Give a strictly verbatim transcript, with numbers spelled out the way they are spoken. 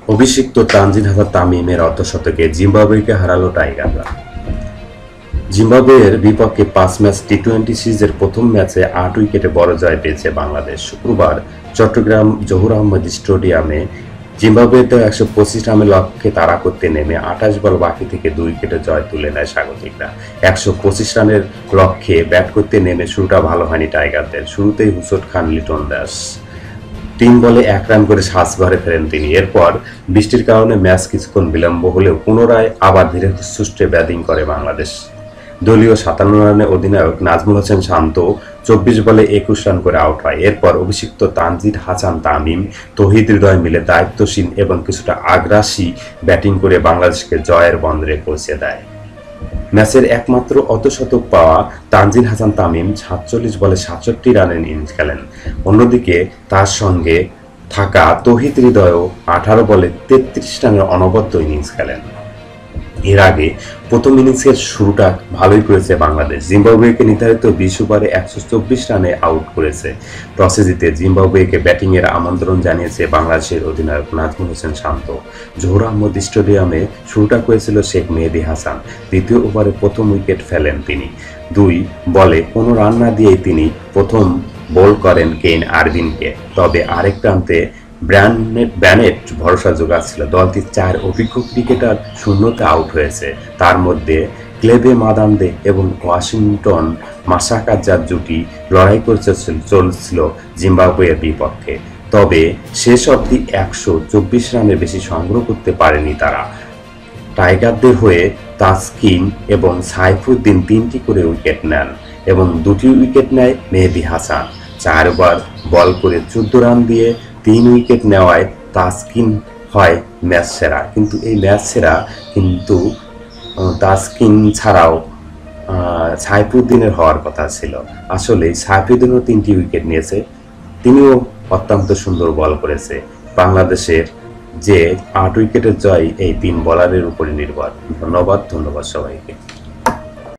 অভিষিক্ত তানজিদ হাসান তামিমের অর্ধশতকে জিম্বাবুয়েকে হারালো টাইগাররা। জিম্বাবুয়ের বিপক্ষে পাঁচ ম্যাচ টি টোয়েন্টি সিরিজের প্রথম ম্যাচে আট উইকেটে বড় জয় পেয়েছে বাংলাদেশ। শুক্রবার চট্টগ্রাম জহুর আহমেদ স্টেডিয়ামে জিম্বাবুয়েতে একশো পঁচিশ রানের লক্ষ্যে তাড়া করতে নেমে আঠাশ বল বাকি থেকে দুই উইকেটে জয় তুলে নেয় স্বাগতিকরা। একশো পঁচিশ রানের লক্ষ্যে ব্যাট করতে নেমে শুরুটা ভালো হয়নি টাইগারদের। শুরুতেই হুসট খান লিটন দাস তিন বলে এক রান করে সাজ ঘরে ফেরেন তিনি। এরপর বৃষ্টির কারণে ম্যাচ কিছুক্ষণ বিলম্ব হলেও পুনরায় আবার ধীরে সুষ্ঠে ব্যাটিং করে বাংলাদেশ। দলীয় সাতান্ন রানে অধিনায়ক নাজমুল হোসেন শান্ত চব্বিশ বলে একুশ রান করে আউট হয়। এরপর অভিষিক্ত তানজিদ হাসান তামিম, তৌহিদ হৃদয় মিলে দায়িত্বশীল এবং কিছুটা আগ্রাসী ব্যাটিং করে বাংলাদেশকে জয়ের বন্দরে পৌঁছে দেয়। ম্যাচের একমাত্র অর্ধশতক পাওয়া তানজিদ হাসান তামিম সাতচল্লিশ বলে সাতষট্টি রানের ইনিংস খেলেন। অন্যদিকে তার সঙ্গে থাকা তৌহিদ হৃদয়ও আঠারো বলে তেত্রিশ রানের অনবদ্য ইনিংস খেলেন। এর আগে প্রথম ইনিংসের শুরুটা ভালোই করেছে বাংলাদেশ। জিম্বাবুয়েকে নির্ধারিত বিশ ওভারে একশো চব্বিশ রানে আউট করেছে। টসে জিতে জিম্বাবুয়েকে ব্যাটিংয়ের আমন্ত্রণ জানিয়েছে বাংলাদেশের অধিনায়ক নাজমুল হোসেন শান্ত। জহুর আহমেদ স্টেডিয়ামে শুরুটা করেছিল শেখ মেহেদী হাসান। দ্বিতীয় ওভারে প্রথম উইকেট ফেলেন তিনি। দুই বলে কোনো রান না দিয়েই তিনি প্রথম বোল করেন কেইন আরভিনকে। তবে আরেক প্রান্তে ব্র্যানেট ব্যানেট ভরসা জোগাচ্ছিল। দলটির চার অভিজ্ঞ ক্রিকেটার শূন্যতে আউট হয়েছে। তার মধ্যে ক্লেবে মাদান্দে এবং ওয়াশিংটন মাসাকাজার জুটি লড়াই করতে চলছিল জিম্বাবুয়ের বিপক্ষে। তবে শেষ অবধি একশো চব্বিশ রানের বেশি সংগ্রহ করতে পারেনি তারা। টাইগারদের হয়ে তাসকিন এবং সাইফুদ্দিন তিনটি করে উইকেট নেন এবং দুটি উইকেট নেয় মেহেদী হাসান। চারবার বল করে চোদ্দ রান দিয়ে তিন উইকেট নেওয়ায় তাসকিন হয় ম্যাচ সেরা। কিন্তু এই ম্যাচ সেরা কিন্তু তাসকিন ছাড়াও সাইফুদ্দিনের হওয়ার কথা ছিল। আসলে সাইফুদ্দিনও তিনটি উইকেট নিয়েছে, তিনিও অত্যন্ত সুন্দর বল করেছে। বাংলাদেশের যে আট উইকেটের জয় এই তিন বোলারের উপরে নির্ভর। ধন্যবাদ ধন্যবাদ সবাইকে।